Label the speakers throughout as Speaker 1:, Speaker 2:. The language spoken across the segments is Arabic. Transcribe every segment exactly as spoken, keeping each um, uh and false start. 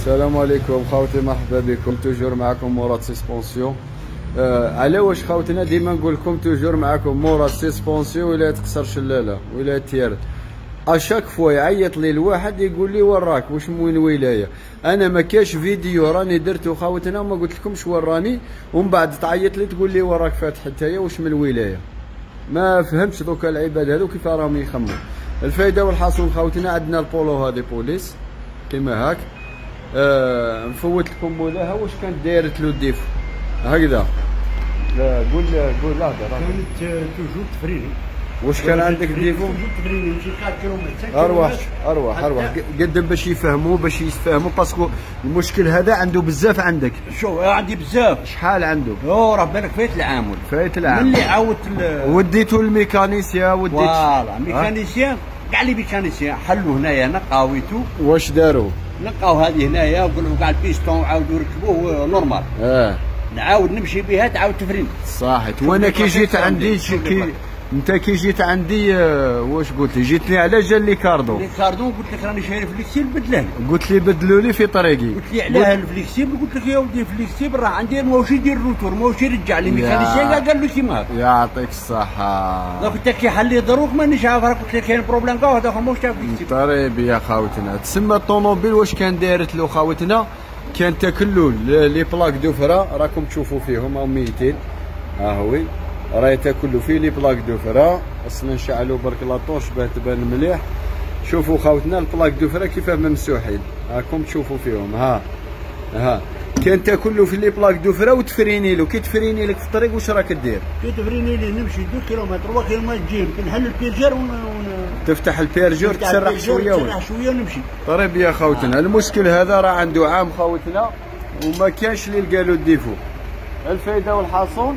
Speaker 1: السلام عليكم خوتي، مرحبا بكم. توجور معكم مراد سسبونسيون. آه على واش خوتنا ديما نقول لكم توجور معكم مراد سسبونسيون. ولا تكسر شلاله ولا تير اشاك فوا يعيط لي الواحد يقول لي وراك واش من وين ولايه. انا ما كاش فيديو راني درته خوتنا وما قلت لكمش وراني، ومن بعد تعيط لي تقول لي وراك فاتح نتايا واش من الولايه. ما فهمتش دوكا العباد هذو كيف راهم يخمموا. الفايده والحاصل خوتنا عندنا البولو هذه بوليس كيما هاك. آه نفوت لكم مولاها واش كانت دايرت له الديفو هكذا. لا قول قول لا
Speaker 2: كانت توجور تفريني.
Speaker 1: واش كان عندك ديفو؟
Speaker 2: تفريني نمشي أربعة كيلومتر.
Speaker 1: ارواح ارواح ارواح قدم باش يفهموا باش يفهموا باسكو المشكل هذا عنده بزاف. عندك
Speaker 2: شو عندي بزاف.
Speaker 1: شحال عنده؟
Speaker 2: اوه راه بالك فايت العام.
Speaker 1: فايت العام
Speaker 2: ملي عاودت
Speaker 1: وديتو الميكانيسيا وديت
Speaker 2: فوالا ميكانيسيان كاع لي ميكانيسيان حلوا هنايا نقاويتو.
Speaker 1: واش داروا؟
Speaker 2: نقاو هذه هنايا وقالوا كاع البيستون عاودوا ركبوه نورمال.
Speaker 1: اه
Speaker 2: نعاود نمشي بها تعاود تفرين.
Speaker 1: صحيت. وانا كي جيت عندي كي انت كي جيت عندي واش قلت لي؟ جيتني على جال لي كاردو.
Speaker 2: لي كاردو قلت لك راني شاير فليكسيبل بدله لي.
Speaker 1: قلت لي بدلوا لي في طريقي.
Speaker 2: قلت لي علاه الفليكسيبل؟ قلت لك يا ودي الفليكسيبل راه عندي ماهوش يدير الروتور ماهوش يرجع لي ميكانيسيان قال له كيما هكا.
Speaker 1: يعطيك الصحة.
Speaker 2: دونك انت كي حل لي دروك مانيش عارف. راك قلت لك كاين بروبليم كاع هذاك ماهوش تاع فليكسيبل.
Speaker 1: طريب يا خاوتنا. تسمى الطوموبيل واش كان دايرت له خاوتنا؟ كان تاكلوا لي بلاك دوفرا راكم تشوفوا فيهم او ميتين. ها هوي راهي تاكلوا فيه لي بلاك دوفرا. اصلا نشعلوا برك لاطوش باه تبان مليح. شوفوا خاوتنا البلاك دوفرا كيفاه ممسوحين راكم تشوفوا فيهم. ها ها كان تاكل له في لي بلاك دوفرا وتفريني له. كي تفريني لك في الطريق واش راك دير؟
Speaker 2: كي تفريني لي نمشي اثنين كيلومتر أربعة كيلومتر جيم كنحل البيرجر ون... ون...
Speaker 1: تفتح البيرجر تسرح شويه
Speaker 2: تسرح شويه ونمشي.
Speaker 1: طيب يا خوتنا. آه. المشكل هذا راه عنده عام خوتنا وما كانش اللي لقى له الديفو. الفايده والحاصل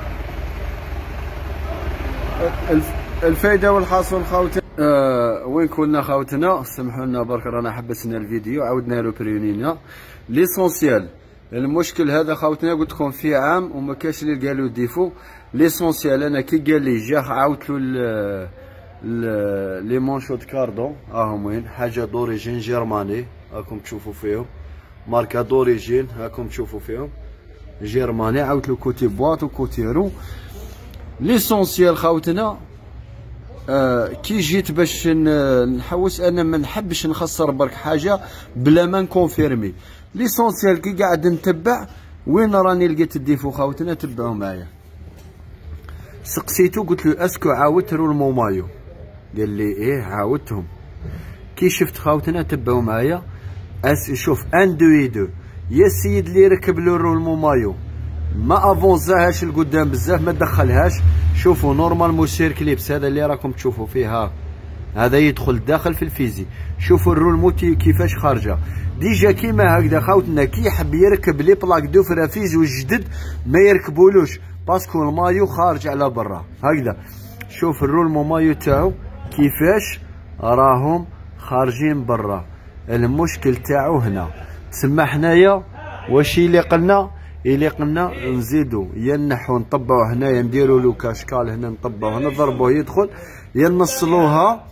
Speaker 1: الفايده والحاصل خوتنا. آه وين كنا خوتنا؟ سمحوا لنا برك رانا حبسنا الفيديو عاودنا له بريونينا. ليسونسيال المشكل هذا خوتنا قلت لكم فيه عام وما كاش اللي لقى له ديفو. ليسونسيال انا كي قال لي جا عاودت له لي مونشوت كاردون راهم وين حاجه دوريجين جيرماني راكم تشوفوا فيهم. ماركه دوريجين راكم تشوفوا فيهم جيرماني. عاودت له كوتي بواط وكوتي رو. ليسونسيال خوتنا آه كي جيت باش نحوس انا ما نحبش نخسر برك حاجه بلا ما نكونفيرمي. ليسونسيال كي قاعد نتبع وين راني لقيت الديفو خوتنا. تبعوا معايا. سقسيتو قلت له اسكو عاودت رو المومايو؟ قال لي ايه عاودتهم. كي شفت خوتنا تبعوا معايا. اس شوف ان دو اي دو يا السيد اللي ركب له رو المومايو ما افونزاهاش لقدام بزاف ما دخلهاش. شوفوا نورمال موسير كليبس هذا اللي راكم تشوفوا فيها هذا يدخل داخل في الفيزي. شوفوا الرول موتي كيفاش خارجه ديجا كيما هكذا خوتنا. كي يحب يركب لي بلاك دوفرا فيزو الجدد ما يركبولوش باسكو المايو خارج على برا هكذا. شوف الرول مو مايو تاعو كيفاش راهم خارجين برا. المشكل تاعو هنا. تسمى حنايا واش اللي قلنا؟ اللي قلنا نزيدو يا نحو نطبعو هنايا نديرو له كاشكال هنا نطبعو هنا نضربوه يدخل يا نصلوها.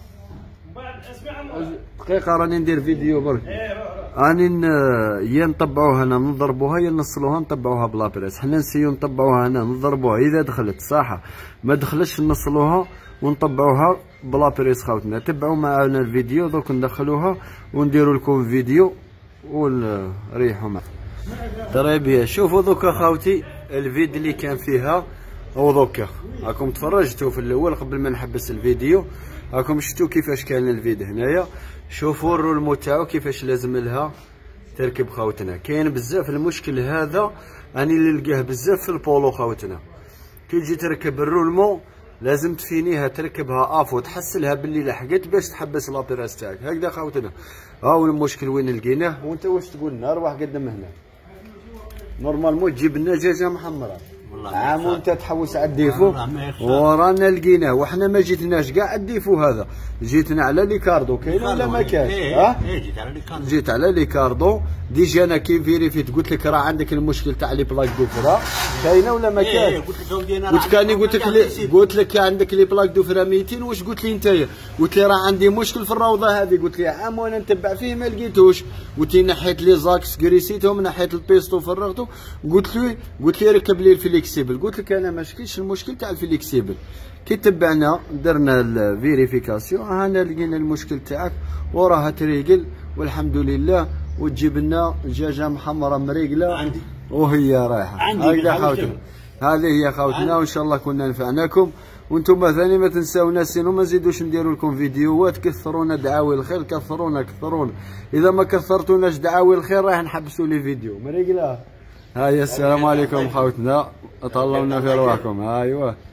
Speaker 1: دقيقة راني ندير فيديو برك. راني يا نطبعوها هنا نضربوها يا نصلوها نطبعوها بلا بريس. حنا نسيو نطبعوها هنا نضربوها اذا دخلت صح ما دخلتش نصلوها ونطبعوها بلا بريس خوتنا. تبعوا معنا الفيديو دوك ندخلوها ونديرو لكم فيديو ونريحوا معنا. طريبيا شوفوا دوكا خاوتي الفيديو اللي كان فيها ودوكا راكم تفرجتوا في الاول قبل ما نحبس الفيديو. راكم شفتوا كيفاش كان الفيديو هنايا. شوفوا الرولمو تاعو كيفاش لازم لها تركب خوتنا. كاين بزاف المشكل هذا راني اللي نلقاه بزاف في البولو خوتنا. كي تجي تركب الرولمو لازم تفينيها تركبها اف وتحسلها باللي لحقت باش تحبس لابيراس تاعك هكذا خوتنا. هاو المشكل وين لقيناه. وانت واش تقول لنا؟ روح قدم هنا نورمالمون تجيب لنا دجاجه محمره عام وانت تحوس على الديفو ورانا لقيناه وحنا ما جيتناش كاع الديفو هذا، جيتنا على ليكاردو. كاين ولا ما كاينش؟ ها
Speaker 2: جيت على ليكاردو،
Speaker 1: جيت على ليكاردو. ديجا انا كي فيريفيت قلت لك راه عندك المشكل تاع لي بلاك دو فرا، كاينه ولا ما كاين؟ قلت كاني قلت لك قلت لك عندك لي بلاك دو فرا ميتين. واش قلت لي نتايا؟ قلت لي راه عندي مشكل في الروضه هذه. قلت لي عام وانا نتبع فيه ما لقيتوش. قلت لي نحيت لي زاكس كريسيتهم، نحيت البيستو فرغته. قلت لي قلت لي ركب لي الفليكسيبل. قلت لك انا ما شكيتش المشكل تاع الفليكسيبل. كي تبعنا درنا الفيريفيكاسيون هنا لقينا المشكل تاعك وراها تريقل والحمد لله. وتجيب لنا دجاجه محمره مريقله
Speaker 2: عندي
Speaker 1: وهي رايحه. هكذا خوتنا، هذه هي خوتنا، وان شاء الله كنا نفعناكم. وانتم ثاني ما تنساونا سينو ما نزيدوش نديروا لكم فيديوهات. كثرونا دعاوي الخير، كثرونا كثرونا. اذا ما كثرتوناش دعاوي الخير راح نحبسوا لي فيديو مريقله. هاي السلام عليكم خوتنا، طلعونا في رواحكم. ايوه.